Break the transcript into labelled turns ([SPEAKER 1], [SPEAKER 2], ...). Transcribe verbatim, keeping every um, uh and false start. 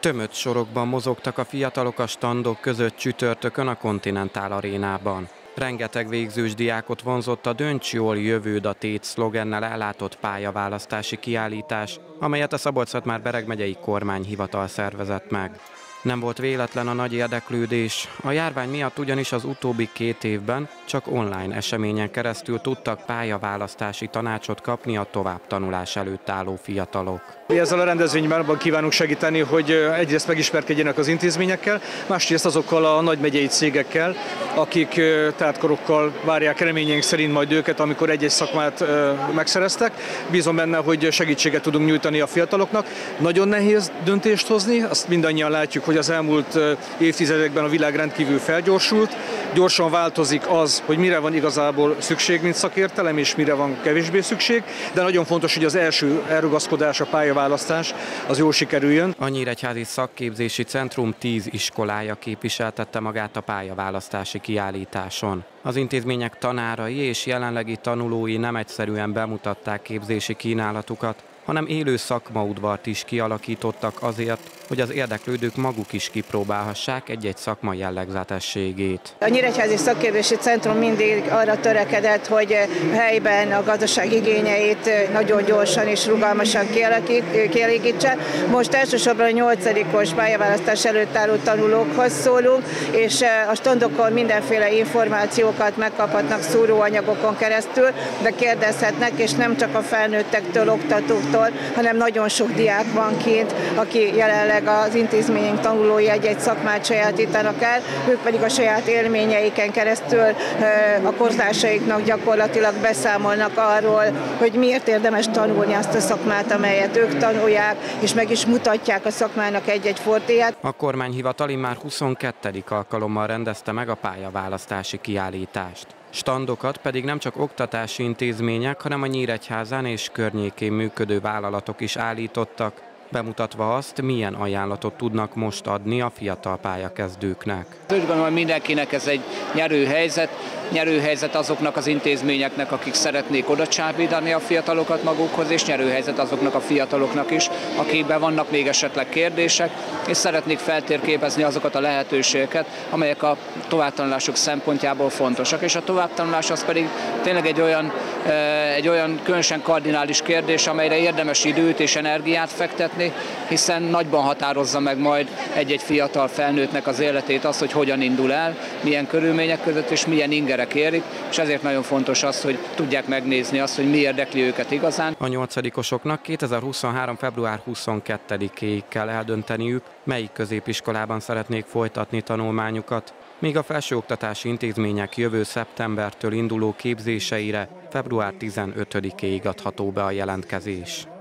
[SPEAKER 1] Tömött sorokban mozogtak a fiatalok a standok között csütörtökön a Continental Arénában. Rengeteg végzős diákot vonzott a Dönts jól, jövőd a tét szlogennel ellátott pályaválasztási kiállítás, amelyet a Szabolcs-Szatmár-Bereg megyei kormányhivatal szervezett meg. Nem volt véletlen a nagy érdeklődés, a járvány miatt ugyanis az utóbbi két évben csak online eseményen keresztül tudtak pályaválasztási tanácsot kapni a továbbtanulás előtt álló fiatalok.
[SPEAKER 2] Mi ezzel a rendezvényben abban kívánunk segíteni, hogy egyrészt megismerkedjenek az intézményekkel, másrészt azokkal a nagymegyei cégekkel, akik tártkorokkal várják reményeink szerint majd őket, amikor egy-egy szakmát megszereztek. Bízom benne, hogy segítséget tudunk nyújtani a fiataloknak. Nagyon nehéz döntést hozni, azt mindannyian látjuk, hogy az elmúlt évtizedekben a világ rendkívül felgyorsult. Gyorsan változik az, hogy mire van igazából szükség, mint szakértelem, és mire van kevésbé szükség, de nagyon fontos, hogy az első elrugaszkodás, a pályaválasztás az jól sikerüljön.
[SPEAKER 1] A Nyíregyházi Szakképzési Centrum tíz iskolája képviseltette magát a pályaválasztási kiállításon. Az intézmények tanárai és jelenlegi tanulói nem egyszerűen bemutatták képzési kínálatukat, hanem élő szakmaudvart is kialakítottak azért, hogy az érdeklődők maguk is kipróbálhassák egy-egy szakma jellegzetességét.
[SPEAKER 3] A Nyíregyházi Szakképzési Centrum mindig arra törekedett, hogy helyben a gazdaság igényeit nagyon gyorsan és rugalmasan kielégítse. Most elsősorban a nyolcadikos pályaválasztás előtt álló tanulókhoz szólunk, és a standokon mindenféle információkat megkaphatnak szúróanyagokon keresztül, de kérdezhetnek, és nem csak a felnőttektől, oktatóktól, hanem nagyon sok diák van kint, aki jelenleg az intézményünk tanulói egy-egy szakmát sajátítanak el, ők pedig a saját élményeiken keresztül a kortársaiknak gyakorlatilag beszámolnak arról, hogy miért érdemes tanulni azt a szakmát, amelyet ők tanulják, és meg is mutatják a szakmának egy-egy fortéját.
[SPEAKER 1] A kormányhivatal immár huszonkettedik alkalommal rendezte meg a pályaválasztási kiállítást. Standokat pedig nem csak oktatási intézmények, hanem a Nyíregyházán és környékén működő vállalatok is állítottak, bemutatva azt, milyen ajánlatot tudnak most adni a fiatal pályakezdőknek.
[SPEAKER 4] Úgy gondolom, hogy mindenkinek ez egy nyerő helyzet, nyerő helyzet azoknak az intézményeknek, akik szeretnék oda csábítani a fiatalokat magukhoz, és nyerő helyzet azoknak a fiataloknak is, akikben vannak még esetleg kérdések, és szeretnék feltérképezni azokat a lehetőségeket, amelyek a továbbtanulások szempontjából fontosak. És a továbbtanulás az pedig tényleg egy olyan, egy olyan különösen kardinális kérdés, amelyre érdemes időt és energiát fektetni, hiszen nagyban határozza meg majd egy-egy fiatal felnőttnek az életét az, hogy hogyan indul el, milyen körülmények között és milyen ingerek érik, és ezért nagyon fontos az, hogy tudják megnézni azt, hogy mi érdekli őket igazán.
[SPEAKER 1] A nyolcadikosoknak kétezer-huszonhárom. február huszonkettedikéig kell eldönteniük, melyik középiskolában szeretnék folytatni tanulmányukat, míg a felsőoktatási intézmények jövő szeptembertől induló képzéseire február tizenötödikéig adható be a jelentkezés.